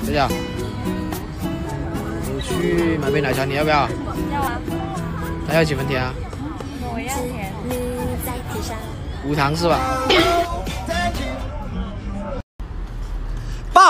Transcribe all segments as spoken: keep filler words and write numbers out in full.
小小，我去买杯奶茶，你要不要？ 要啊。 那要几分甜啊？ 我要甜。 无糖是吧？ 爸。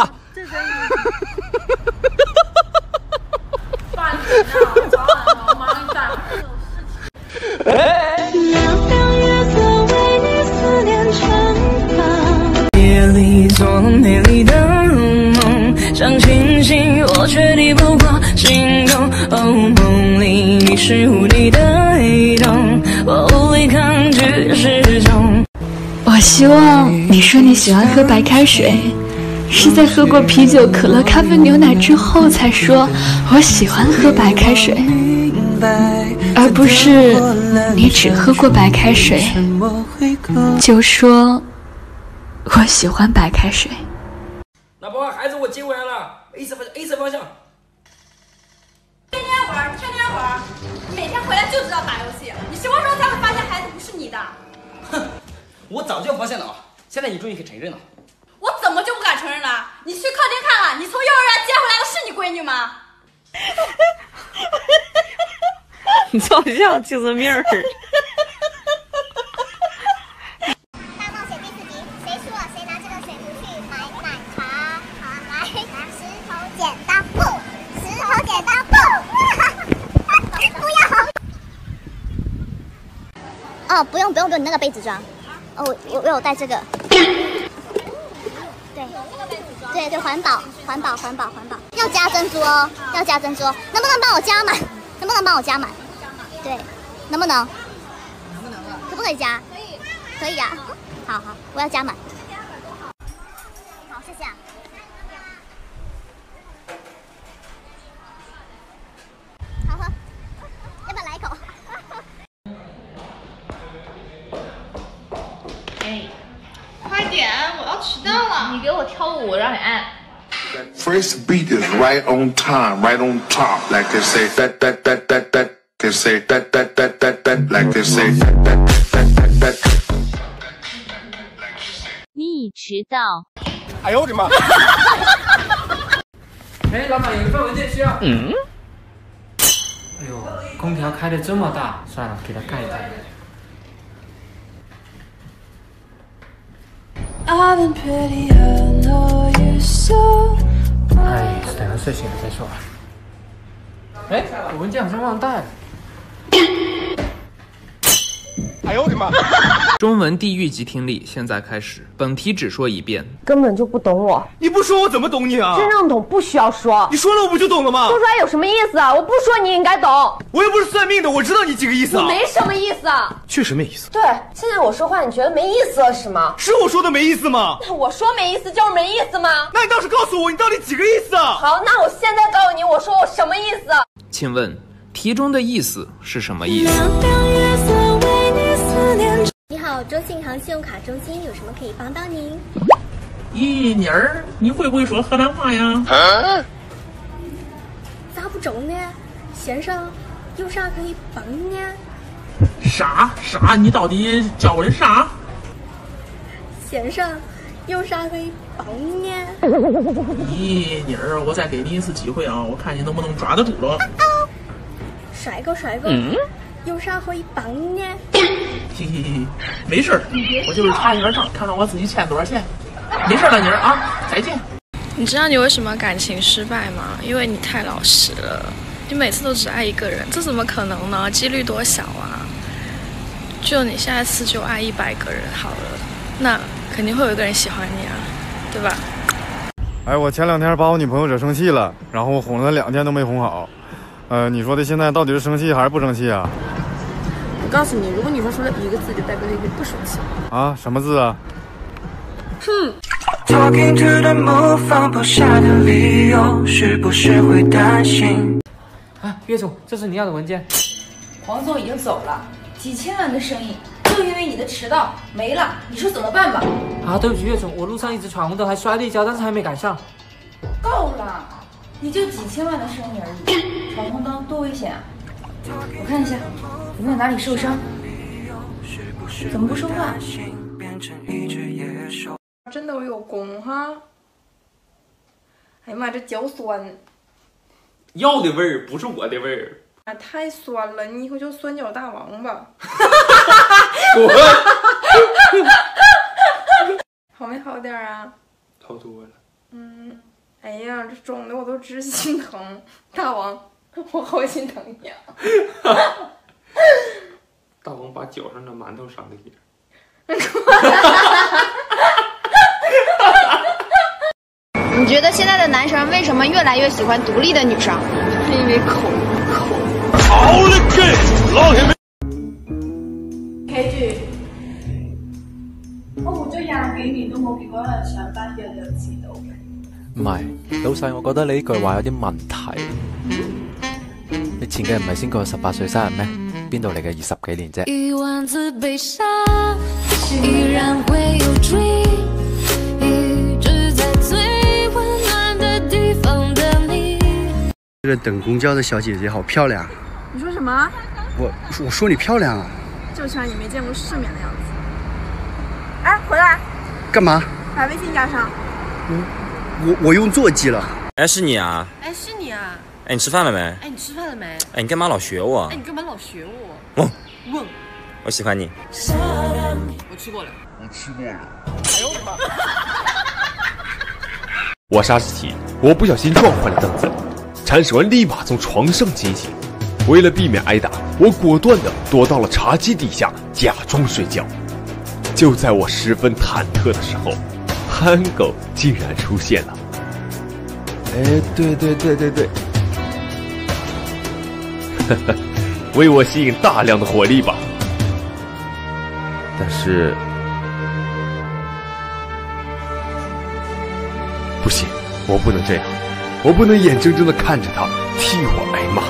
爸，你呢？早晚了，我马上给你带回来。 凉凉月色为你思念成行。 夜里做美丽的梦，想清醒，我却抵不过心动。哦，梦里你是无敌的黑洞，我无力抗拒失重。 我希望你说你喜欢喝白开水，是在喝过啤酒、可乐、咖啡、牛奶之后才说我喜欢喝白开水，而不是你只喝过白开水就说我喜欢白开水。 老婆，孩子我接回来了 ，A 次方向 ，A 次方向。 天天玩，天天玩，你每天回来就知道打游戏，你什么时候才会发现孩子不是你的？ 哼，我早就发现了啊，现在你终于可以承认了。 我怎么就不敢承认了？你去客厅看看，你从幼儿园接回来的是你闺女吗？ 你照相就是命儿。 大冒险第四集，谁输了谁拿这个水壶去买奶茶。好，来，石头剪刀布，石头剪刀布。不要。哦，不用不用不用，你那个杯子装。哦，我我我有带这个。对，对对，环保环保环保环保，要加珍珠哦，要加珍珠哦，能不能帮我加满？能不能帮我加满？对，能不能？能不能啊？可不可以加？可以，可以啊。好好，我要加满。好，谢谢啊。好喝，要不要来一口？ 哎，快点，我要迟到了。你给我跳舞，我让你按。 That first beat is right on time, right on top, like they say that that that that that they say that that that that that like they say that that that that that that。 你已迟到。 哎呦我的妈！哎，老板有一份文件需要。嗯。哎呦，空调开的这么大，算了，给它盖一盖。哎，等他睡醒了再说。哎，我文件好像忘带了。哎呦我的妈！ 中文地狱级听力现在开始，本题只说一遍。 根本就不懂我， 你不说我怎么懂你啊？ 真正懂不需要说， 你说了我不就懂了吗？ 说出来有什么意思啊？我不说你应该懂。 我又不是算命的，我知道你几个意思啊。 我没什么意思啊。 确实没意思。 对，现在我说话你觉得没意思了是吗？ 是我说的没意思吗？ 那我说没意思就是没意思吗？ 那你倒是告诉我你到底几个意思啊？ 好，那我现在告诉你，我说我什么意思？ 请问题中的意思是什么意思？ 你好，中信银行信用卡中心有什么可以帮到您？ 咦，妮儿，你会不会说河南话呀？ 啊、咋不中呢？先生，有啥可以帮你呢？ 啥啥？你到底叫我的啥？ 先生，有啥可以帮你呢？ 咦，妮儿，我再给你一次机会啊，我看你能不能抓得住了。 啊、帅哥，帅哥。嗯，有啥可以帮你呢？ 嘿嘿嘿，没事儿，我就是查一下账，看看我自己欠多少钱。没事了，妮儿啊，再见。 你知道你为什么感情失败吗？因为你太老实了，你每次都只爱一个人，这怎么可能呢？几率多小啊！就你下次就爱一百个人好了，那肯定会有一个人喜欢你啊，对吧？ 哎，我前两天把我女朋友惹生气了，然后哄了两天都没哄好。呃，你说的现在到底是生气还是不生气啊？ 我告诉你，如果女生说了一个字，就代表一个不生气。 啊，什么字啊？ 哼。 Talking to the moon， 放不下的理由，是不是会担心？ 啊，岳总，这是你要的文件。 黄总已经走了，几千万的生意就因为你的迟到没了，你说怎么办吧？ 啊，对不起，岳总，我路上一直闯红灯，还摔了一跤，但是还没赶上。 够了，你就几千万的生意而已，闯红灯多危险啊！我看一下有没有哪里受伤。怎么不说话？ 真的有功哈！ 哎呀妈，这脚酸。 药的味儿不是我的味儿。 啊，太酸了，你以后叫酸脚大王吧。 滚！ 好没好点啊？ 好多了。 嗯，哎呀，这肿的我都直心疼。大王，我好心疼你啊！ 大王把脚上的馒头赏给你。 你觉得现在的男生为什么越来越喜欢独立的女生？ 是因为口口。 好了，K， 老铁们。 K 住。我活咗廿幾年都冇見過有人上班約就遲到嘅。 唔係，老細，我覺得你呢句話有啲問題。你前幾日唔係先過十八歲生日咩？邊度嚟嘅二十幾年啫？ 一萬次悲傷，依然會有追，一直在最溫暖的地方等你。 这个等公交的小姐姐好漂亮。 你說什麼？ 我我說你漂亮啊。 就像你沒見過世面的樣子。哎，回來。 幹嘛？ 把微信加上。 嗯，我我用座機了。 哎，是你啊？ 哎，是你啊？ 哎，你吃飯了沒？ 哎，你吃飯了沒？ 哎，你幹嘛老學我？ 哎，你幹嘛老學我？ 問問。 我喜歡你。 我吃過了。 我吃過了。 哎呦我的媽！ 我沙子提，我不小心撞坏了凳子，铲屎完立馬從床上驚醒。為了避免挨打，我果斷地躲到了茶几底下，假裝睡覺。就在我十分忐忑的時候，憨狗竟然出現了。哎，對對對對對，呵呵，為我吸引大量的火力吧。但是，不行，我不能這樣，我不能眼睜睜地看着他替我挨罵。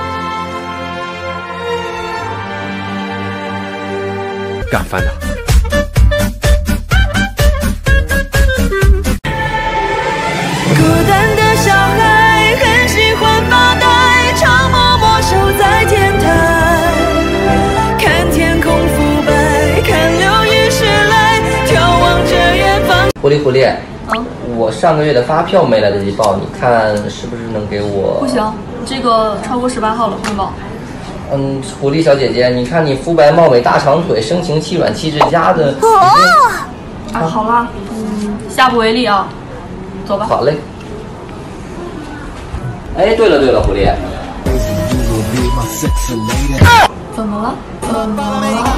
幹翻他！ 孤單的小孩很喜歡發呆，常默默守在天台，看天空浮白，看流於世來，眺望着遠方。 狐狸狐狸， 嗯， 我上个月的发票没来得及报，你看是不是能给我？ 不行，这个超過十八號了，匯報。 嗯，狐狸小姐姐，你看你肤白貌美、大长腿、声情气软、气质佳的。 哦，啊，好了，嗯，下不为例啊，走吧。 好嘞。哎，对了对了，狐狸。 怎么了？怎么了？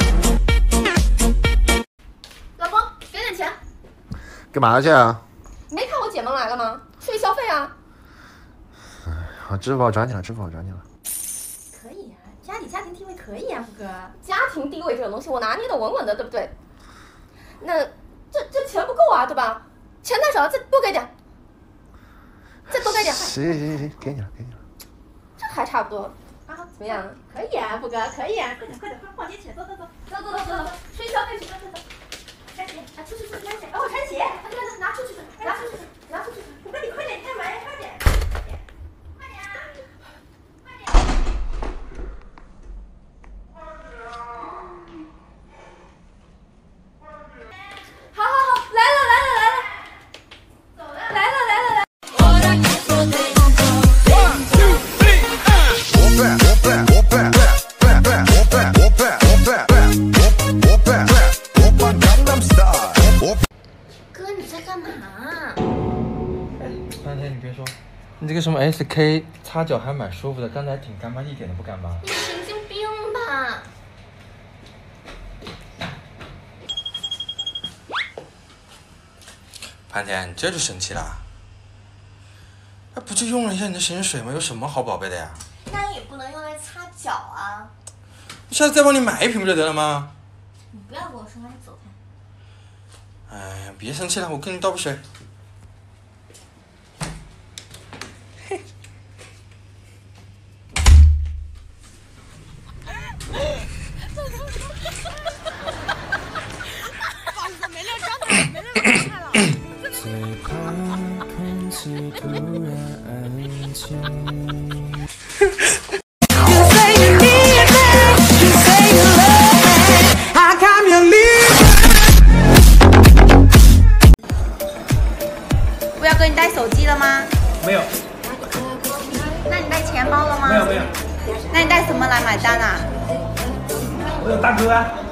老公，给点钱。 干嘛去啊？ 没看我姐们来了吗？出去消费啊。 好，支付宝转你了，支付宝转你了。 可以啊，家里家庭地位可以啊，富哥。家庭地位这种东西，我拿捏的稳稳的，对不对？那这这钱不够啊，对吧？钱太少了，再多给点，再多给点。 行行行行，给你了，给你了。 这还差不多啊？怎么样？可以啊，富哥，可以啊，快点快点，快逛街去，走走走，走走走走走，出去消费去，走走走。穿鞋，啊，出去出去穿鞋，哦，穿鞋，啊，对对，拿出去，拿出去，拿出去，富哥你快点，你开门，快点。好好好，来了来了来了，走了，来了来了来了。哥，你在干嘛？ 半天你别说，你这个什么 S K 擦脚还蛮舒服的，刚才挺干巴，一点都不干巴。 你神经病吧？ 潘天，你这就生气了？那不就用了一下你的神水吗？有什么好宝贝的呀？ 那也不能用来擦脚啊！ 下次再帮你买一瓶不就得了吗？ 你不要跟我说话，你走开。 哎呀，别生气了，我给你倒杯水。嘿。 不好意思，没料张太了，没料张太了。 我要给你带手机机了吗？ 没有。 那你带钱包了吗？ 没有没有。 那你带什么来买单啊？ 我有大哥啊。